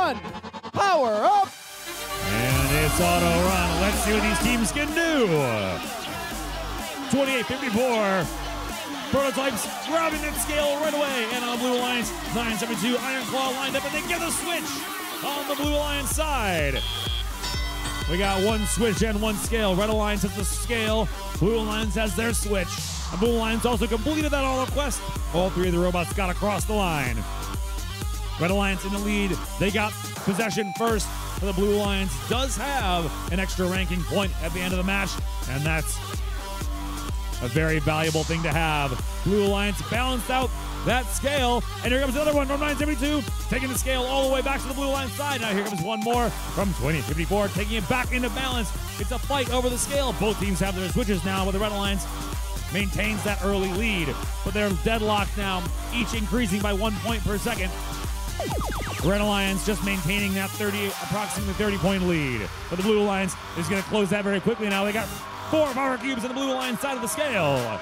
one, power up. And it's auto run. Let's see what these teams can do. 28-54. Prototypes grabbing that scale right away. And on the Blue Alliance, 972 Iron Claw lined up, and they get the switch on the Blue Alliance side. We got one switch and one scale. Red Alliance has the scale. Blue Alliance has their switch. And Blue Alliance also completed that auto quest. All three of the robots got across the line. Red Alliance in the lead. They got possession first. But the Blue Alliance does have an extra ranking point at the end of the match, and that's a very valuable thing to have. Blue Alliance balanced out that scale, and here comes another one from 972, taking the scale all the way back to the Blue Alliance side. Now here comes one more from 2054, taking it back into balance. It's a fight over the scale. Both teams have their switches now, but the Red Alliance maintains that early lead, but they're deadlocked now, each increasing by 1 point per second. Red Alliance just maintaining that approximately 30-point lead. But the Blue Alliance is going to close that very quickly now. They got 4 power cubes on the Blue Alliance side of the scale.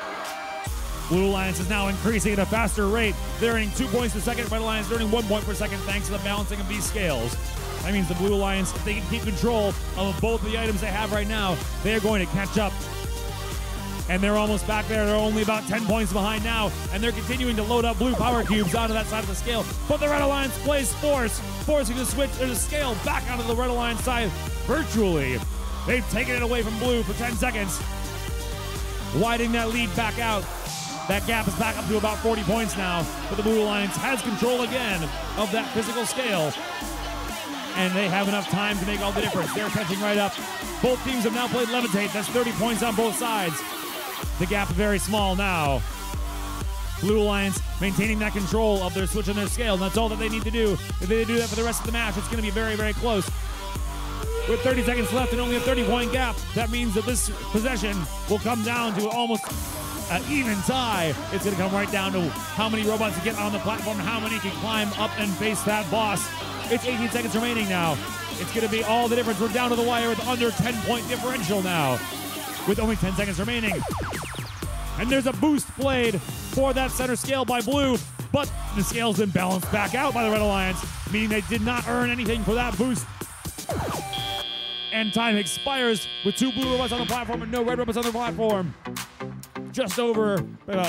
Blue Alliance is now increasing at a faster rate. They're earning 2 points per second. Red Alliance is earning 1 point per second thanks to the balancing of these scales. That means the Blue Alliance, if they can keep control of both the items they have right now, they're going to catch up. And they're almost back there. They're only about 10 points behind now, and they're continuing to load up blue power cubes onto that side of the scale. But the Red Alliance plays forcing the switch or the scale back onto the Red Alliance side virtually. They've taken it away from blue for 10 seconds, widening that lead back out. That gap is back up to about 40 points now, but the Blue Alliance has control again of that physical scale, and they have enough time to make all the difference. They're catching right up. Both teams have now played Levitate. That's 30 points on both sides. The gap is very small now. Blue Alliance maintaining that control of their switch and their scale, and that's all that they need to do. If they do that for the rest of the match, it's going to be very, very close. With 30 seconds left and only a 30-point gap, that means that this possession will come down to almost an even tie. It's going to come right down to how many robots get on the platform, how many can climb up and face that boss. It's 18 seconds remaining now. It's going to be all the difference. We're down to the wire with under 10-point differential now, with only 10 seconds remaining. And there's a boost played for that center scale by blue, but the scale's been balanced back out by the Red Alliance, meaning they did not earn anything for that boost. And time expires with 2 blue robots on the platform and no red robots on the platform. Just over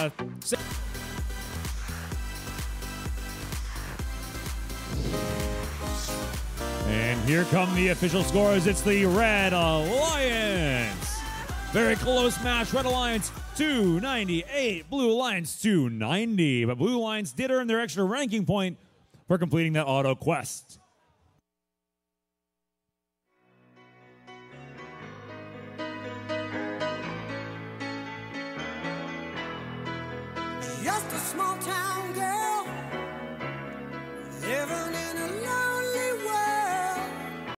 and here come the official scores. It's the Red Alliance. Very close match. Red Alliance 298, Blue Alliance 290. But Blue Alliance did earn their extra ranking point for completing that auto quest. Just a small town girl